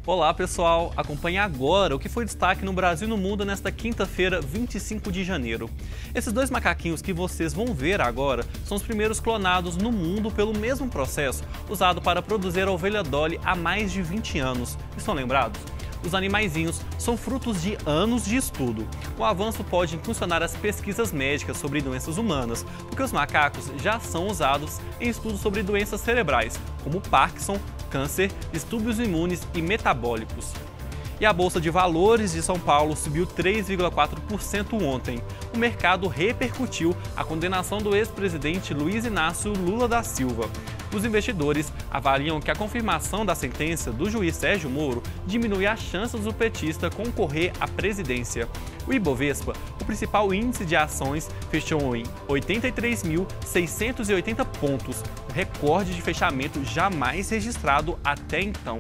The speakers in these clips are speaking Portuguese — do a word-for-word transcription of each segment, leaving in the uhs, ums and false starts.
Olá pessoal, acompanhe agora o que foi destaque no Brasil e no mundo nesta quinta-feira, vinte e cinco de janeiro. Esses dois macaquinhos que vocês vão ver agora são os primeiros clonados no mundo pelo mesmo processo usado para produzir a ovelha Dolly há mais de vinte anos. Estão lembrados? Os animaizinhos são frutos de anos de estudo. O avanço pode impulsionar as pesquisas médicas sobre doenças humanas, porque os macacos já são usados em estudos sobre doenças cerebrais, como Parkinson, câncer, distúrbios imunes e metabólicos. E a Bolsa de Valores de São Paulo subiu três vírgula quatro por cento ontem. O mercado repercutiu a condenação do ex-presidente Luiz Inácio Lula da Silva. Os investidores avaliam que a confirmação da sentença do juiz Sérgio Moro diminui as chances do petista concorrer à presidência. O Ibovespa, o principal índice de ações, fechou em oitenta e três mil seiscentos e oitenta pontos, o recorde de fechamento jamais registrado até então.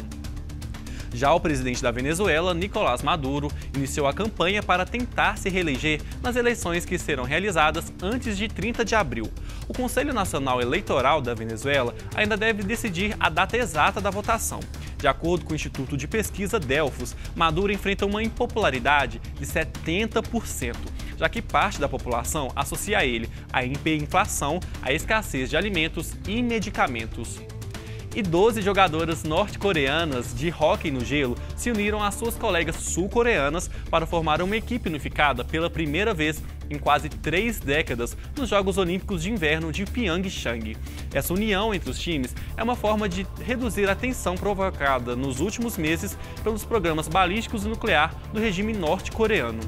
Já o presidente da Venezuela, Nicolás Maduro, iniciou a campanha para tentar se reeleger nas eleições que serão realizadas antes de trinta de abril. O Conselho Nacional Eleitoral da Venezuela ainda deve decidir a data exata da votação. De acordo com o Instituto de Pesquisa Delfos, Maduro enfrenta uma impopularidade de setenta por cento, já que parte da população associa a ele a hiperinflação, a escassez de alimentos e medicamentos. E doze jogadoras norte-coreanas de hóquei no gelo se uniram às suas colegas sul-coreanas para formar uma equipe unificada pela primeira vez em quase três décadas nos Jogos Olímpicos de Inverno de Pyeongchang. Essa união entre os times é uma forma de reduzir a tensão provocada nos últimos meses pelos programas balísticos e nuclear do regime norte-coreano.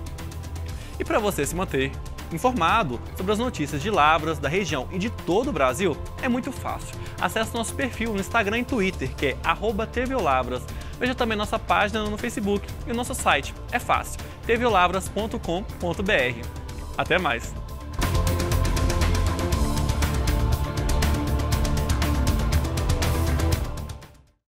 E para você se manter informado sobre as notícias de Lavras, da região e de todo o Brasil, é muito fácil. Acesse nosso perfil no Instagram e Twitter, que é arroba tvlavras. Veja também nossa página no Facebook e o nosso site. É fácil, tvlavras ponto com ponto br. Até mais!